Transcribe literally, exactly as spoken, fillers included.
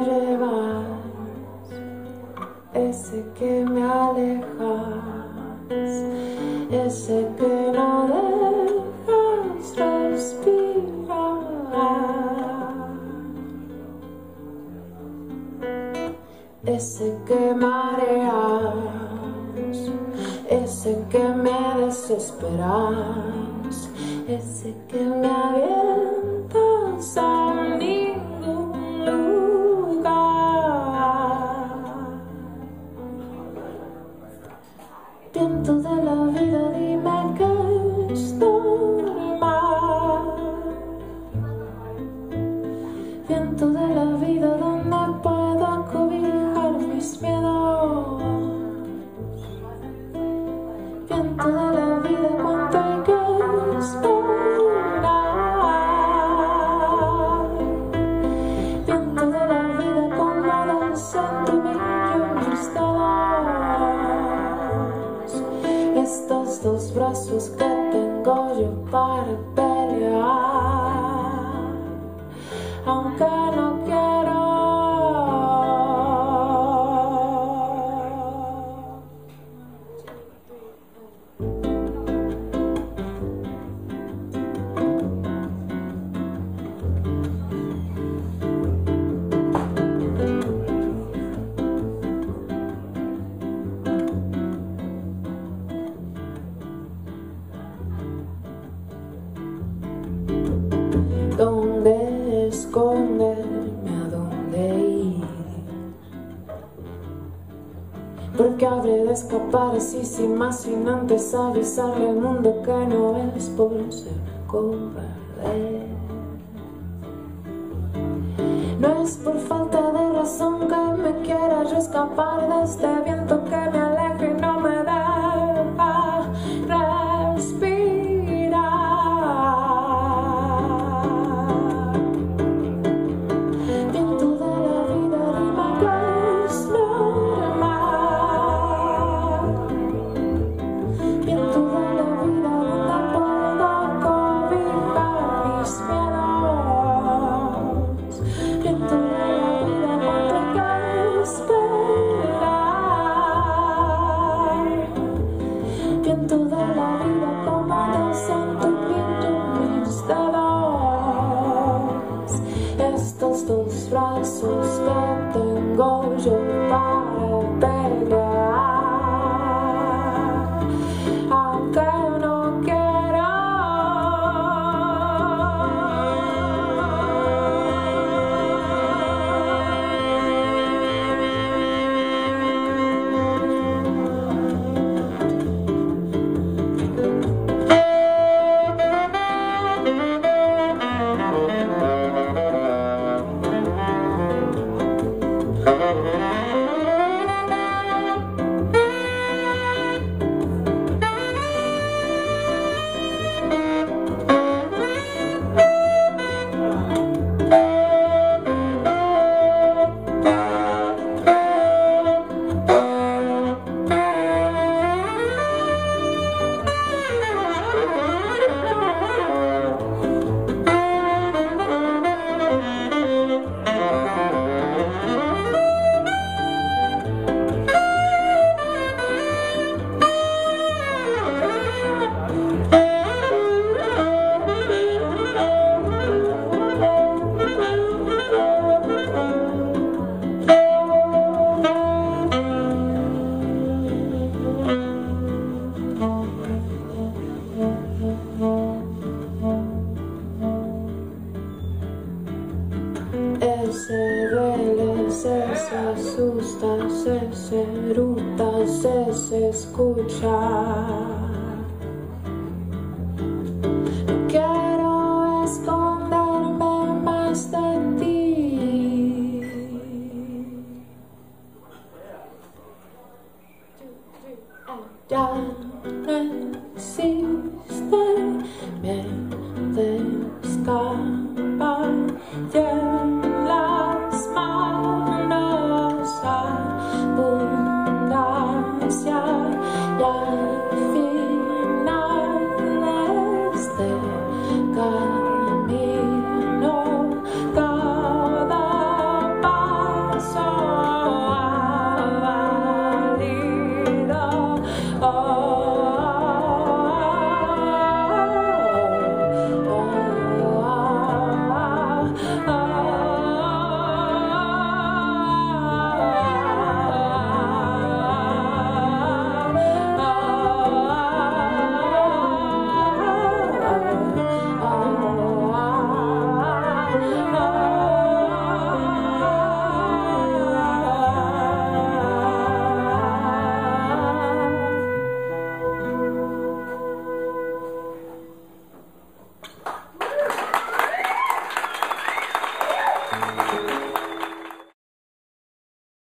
llevas, ese que me alejas, ese que no dejas respirar, ese que mareas, ese que me desesperas, ese que me avientas a ningún lugar. Viento de la vida, dime que es normal. Viento de la vida, donde puedo acobijar mis miedos. Viento de la vida, cuánto hay que esperar. Viento de la vida, como danzando mis dedos. Estos dos brazos que tengo yo para pelear, aunque no quiero. ¿Dónde esconderme? ¿A dónde ir? Porque habré de escapar así sin más, sin antes avisarle al mundo que no es por ser cobarde. No es por falta de razón que me quiera yo escapar de este viento que me aleja y no me deja respirar. Viento de la vida, dime que es normal. Viento de la vida, donde puedo cobijar mis miedos. Viento de la vida, cuánto hay que esperar. Viento de la vida, como danzando pinto mis dedos. Estos dos brazos que tengo yo para pelear, aunque no quiero. Se duele, se, se asusta, se, se eruta, se, se escucha.